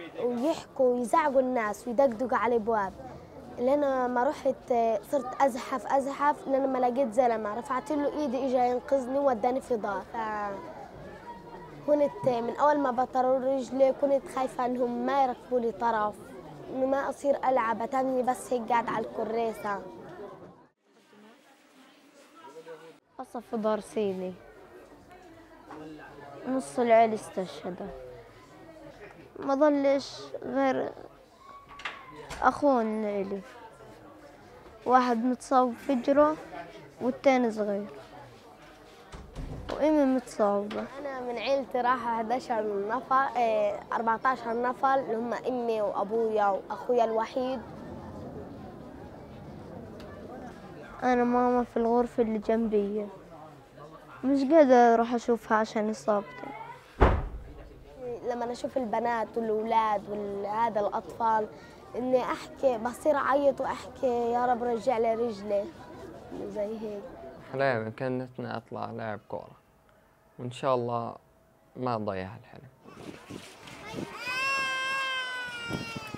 ويحكوا ويزعجوا الناس ويدقدقوا على الابواب. لأنا ما رحت صرت ازحف لأن ما لقيت زلمه، رفعت له ايدي اجى ينقذني ووداني في دار. كنت من اول ما بطروا رجلي كنت خايفه انهم ما يركبوا لي طرف، انه ما اصير العب اتني بس هيك قاعد على الكراسه. قصف في دار سيدي، نص العيلة استشهدوا، ما ظلش غير أخون إلي، واحد متصاب فجرة والتاني صغير وإمي متصابة. أنا من عيلتي راحوا 11 نفر 14 نفر اللي هم أمي وأبويا وأخويا الوحيد. أنا ماما في الغرفة اللي جنبية، مش قادرة أروح أشوفها عشان إصابتي. لما أشوف البنات والأولاد وهذا الأطفال إني أحكي بصير أعيط وأحكي يا رب رجع لي رجلي زي هيك. حلمي كانت إني أطلع لاعب كورة، وإن شاء الله ما أضيع الحلم.